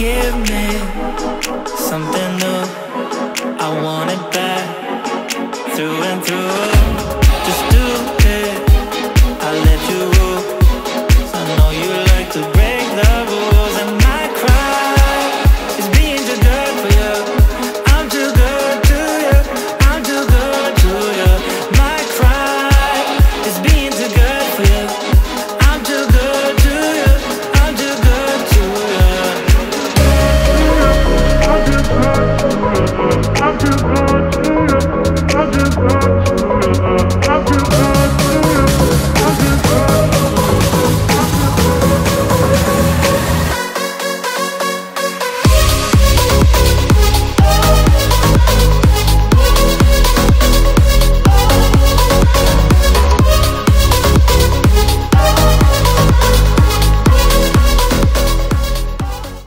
give me something new. I want it back through and through.